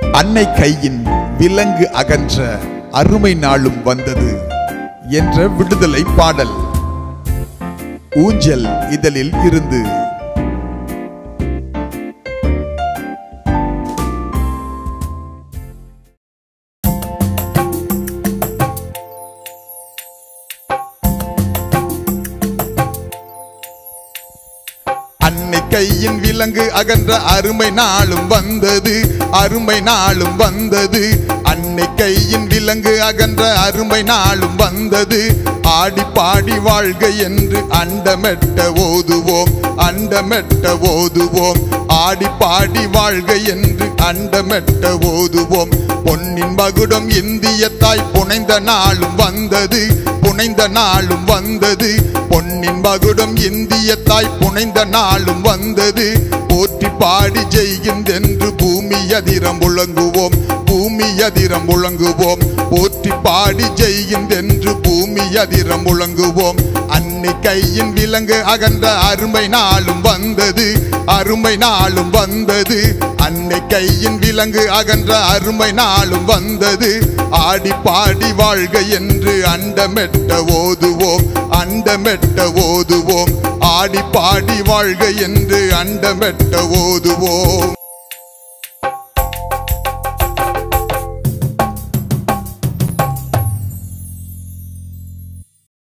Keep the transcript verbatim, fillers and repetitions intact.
அன்னை கையின் விலங்கு அகன்ற அருமை நாளும் வந்தது என்ற விடுதலை பாடல் ஊஞ்சல் இதழில் இருந்து. அன்னை கையின் விலங்கு அகன்ற அருமை நாளும் வந்தது, அருமை நாளும் வந்தது. அன்னை கையின் விலங்கு அகன்ற அருமை நாளும் வந்தது. ஆடி பாடி வாழ்க என்று அண்டமெட்ட ஓதுவோம், அண்டமெட்ட ஓதுவோம். ஆடி பாடி வாழ்க என்று அண்டமெட்ட ஓதுவோம். பொன்னின் மகுடம் இந்திய தாய் புனைந்த நாளும் வந்தது, புனைந்த நாளும் வந்தது. பொன்னின் மகுடம் இந்திய தாய் புனைந்த நாளும் வந்தது. போற்றி பாடி ஜெய்கின்றென்று பூமி அதிரம் முழங்குவோம், பூமி அதிரம் முழங்குவோம். போற்றி பாடி ஜெய்கின்றென்று பூமி அதிரம் முழங்குவோம். அன்னை கையின் விலங்கு அகன்ற அருமை நாளும் வந்தது, அருமை நாளும் வந்தது. அன்னை கையின் விலங்கு அகன்ற அருமை நாளும் வந்தது. ஆடி பாடி வாழ்க என்று அண்டமெட்ட ஓதுவோம், அண்டமெட்ட ஓதுவோம். ஆடி பாடி வாழ்க என்று அண்டமெட்ட ஓதுவோம்.